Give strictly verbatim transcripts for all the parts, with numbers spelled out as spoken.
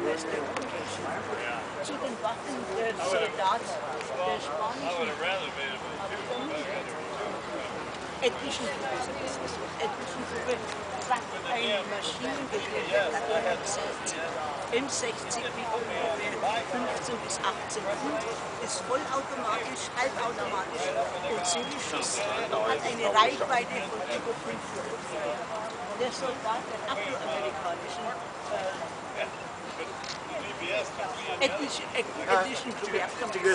Western Occasion. Zu den Waffen der Soldat der spanischen ethnischen Gruppe, ethnischen Gruppe trat ein Maschinengewehr der sechzig, M sechzig mit ungefähr fünfzehn bis achtzehn Pfund, ist vollautomatisch, halbautomatisch und Zivilschuss, hat eine Reichweite von über fünfhundert Kilometern. Der Soldat der afroamerikanischen äh, ethnischen, ethnischen Gruppe,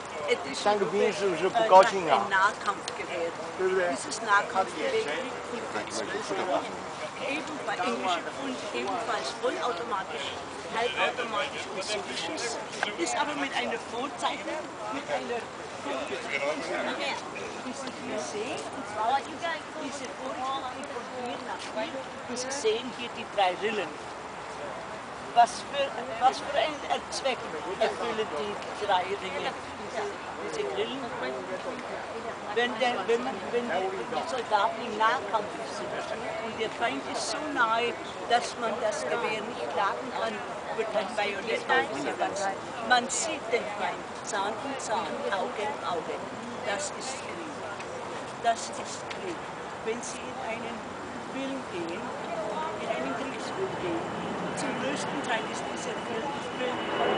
ein Nahkampfgewehr. Dieses Nahkampfgewehr liegt von zwölf ebenfalls englische Pfund, ebenfalls vollautomatisch, halbautomatisch und Zivilschuss, ist aber mit einer Vorzeichnung, mit einer Vorzeichnung, die Sie hier sehen, und zwar diese Vorzeichnung von hier nach hier, und Sie sehen hier die drei Rillen. Was für, was für einen Zweck erfüllen die drei Ringe, diese, diese Grillen? Wenn, der, wenn, man, wenn, die, wenn die Soldaten im Nahkampf sind und der Feind ist so nahe, dass man das Gewehr nicht laden kann, wird ein Bajonett aufgesetzt. Man sieht den Feind Zahn um Zahn, Auge um Auge. Das ist Krieg. Das ist Krieg. Wenn Sie in einen Film gehen, in einen Kriegsfilm gehen, zum größten Teil ist dieser Film